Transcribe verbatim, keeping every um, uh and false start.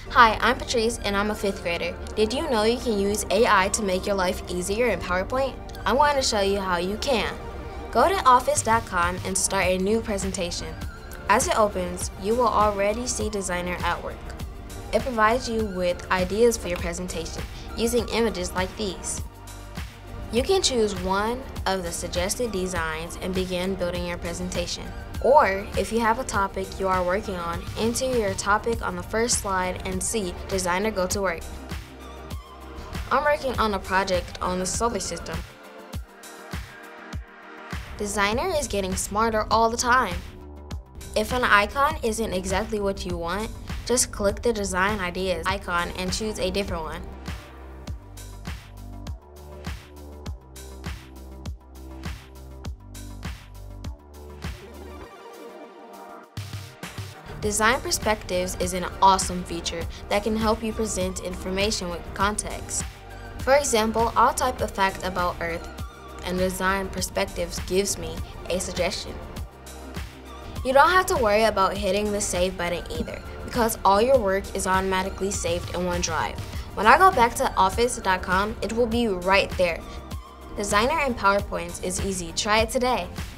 Hi, I'm Patrice and I'm a fifth grader. Did you know you can use A I to make your life easier in PowerPoint? I'm going to show you how you can. Go to office dot com and start a new presentation. As it opens, you will already see Designer at work. It provides you with ideas for your presentation using images like these. You can choose one of the suggested designs and begin building your presentation. Or, if you have a topic you are working on, enter your topic on the first slide and see Designer go to work. I'm working on a project on the solar system. Designer is getting smarter all the time. If an icon isn't exactly what you want, just click the Design Ideas icon and choose a different one. Design Perspectives is an awesome feature that can help you present information with context. For example, I'll type a fact about Earth, and Design Perspectives gives me a suggestion. You don't have to worry about hitting the save button either, because all your work is automatically saved in OneDrive. When I go back to office dot com, it will be right there. Designer in PowerPoint is easy. Try it today.